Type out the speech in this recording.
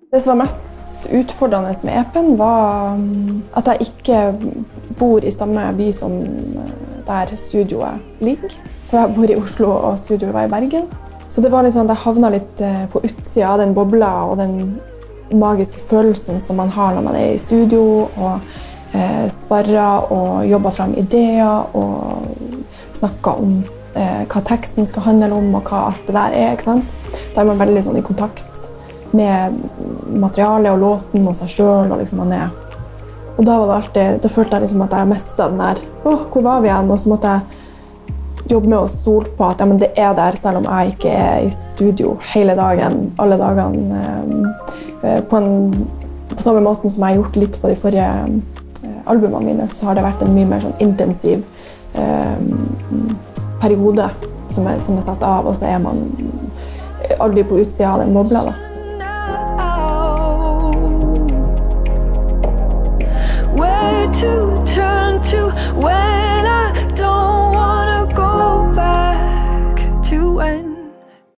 Det som var mest utfordrende med EP-en var at jeg ikke bor i samme by som der studioet ligger. For jeg bor i Oslo og studioet var i Bergen. Så det var litt sånn at jeg havnet litt på utsida av den bobla og den magiske følelsen som man har når man er i studio og sparrer og jobber frem ideer og snakker om hva teksten skal handle om og hva alt det der er, ikke sant? Da er man veldig sånn i kontakt med materialet og låten og seg selv og liksom man er. Og da var det alltid, da følte jeg liksom at jeg mistet den der, hvor var vi igjen? Og så måtte jeg jobbe med å stole på at ja, men det er der, selv om jeg ikke er i studio hele dagen, alle dagene, på samme måten som jeg har gjort litt på de forrige albumene mine, så har det vært en mye mer sånn intensiv periode som er satt av, og så er man aldri på utsida av den bobla da.